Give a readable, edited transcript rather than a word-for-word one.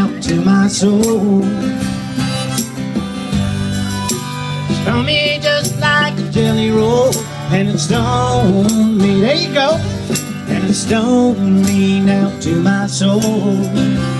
out to my soul. Stung me just like a jelly roll, and it stung me, there you go, and it stung me down to my soul.